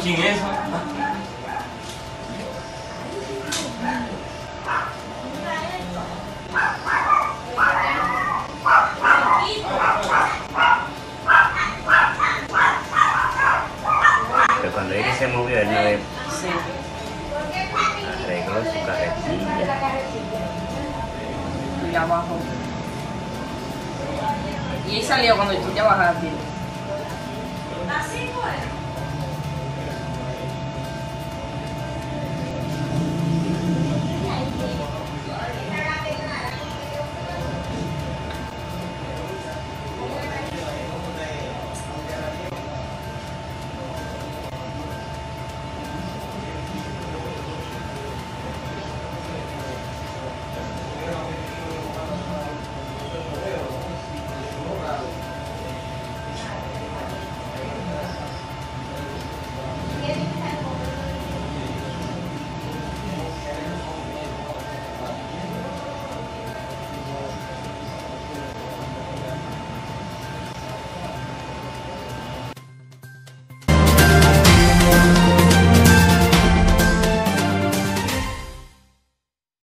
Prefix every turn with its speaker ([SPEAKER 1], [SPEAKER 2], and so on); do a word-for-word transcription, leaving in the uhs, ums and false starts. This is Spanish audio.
[SPEAKER 1] chin eso.
[SPEAKER 2] Pero cuando ella se movió, él no le
[SPEAKER 3] Sí.
[SPEAKER 2] arregló su carretilla.
[SPEAKER 3] Y abajo. Y él salió cuando tú ya bajaste.